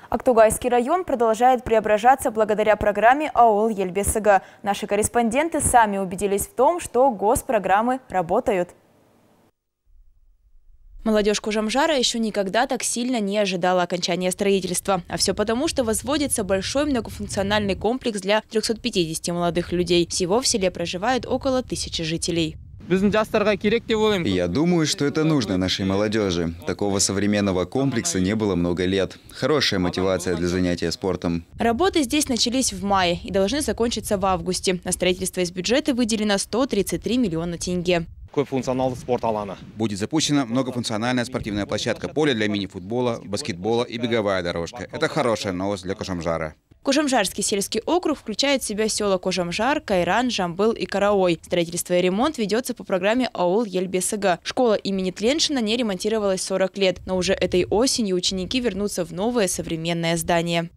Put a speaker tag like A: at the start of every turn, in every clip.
A: Актугайский район продолжает преображаться благодаря программе «Ауыл ел бесігі». Наши корреспонденты сами убедились в том, что госпрограммы работают. Молодежь Кожамжара еще никогда так сильно не ожидала окончания строительства. А все потому, что возводится большой многофункциональный комплекс для 350 молодых людей. Всего в селе проживает около 1000 жителей.
B: Я думаю, что это нужно нашей молодежи. Такого современного комплекса не было много лет. Хорошая мотивация для занятия спортом.
A: Работы здесь начались в мае и должны закончиться в августе. На строительство из бюджета выделено 133 миллиона тенге.
C: Будет запущена многофункциональная спортивная площадка, поле для мини-футбола, баскетбола и беговая дорожка. Это хорошая новость для Кожамжара.
A: Кожамжарский сельский округ включает в себя села Кожамжар, Кайран, Жамбыл и Караой. Строительство и ремонт ведется по программе «Ауыл ел бесігі». Школа имени Тленшина не ремонтировалась 40 лет, но уже этой осенью ученики вернутся в новое современное здание.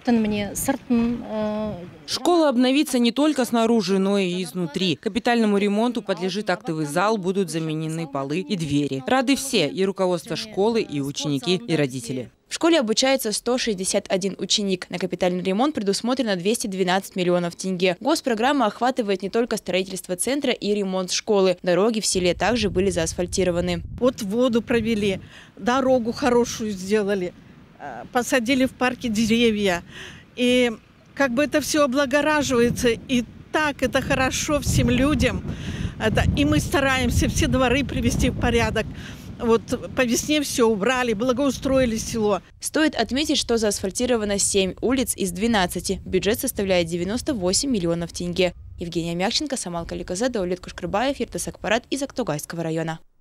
D: Школа обновится не только снаружи, но и изнутри. Капитальному ремонту подлежит актовый зал, будут заменены полы и двери. Рады все – и руководство школы, и ученики, и родители.
A: В школе обучается 161 ученик. На капитальный ремонт предусмотрено 212 миллионов тенге. Госпрограмма охватывает не только строительство центра и ремонт школы. Дороги в селе также были заасфальтированы.
E: Вот воду провели, дорогу хорошую сделали, посадили в парке деревья. И как бы это все облагораживается, и так это хорошо всем людям. И мы стараемся все дворы привести в порядок. Вот по весне все убрали, благоустроили село.
A: Стоит отметить, что заасфальтировано 7 улиц из 12. Бюджет составляет 98 миллионов тенге. Евгения Мягченко, Самал Каликазада, Олег Кушкарбаев, Ертас Акпарат из Актугайского района.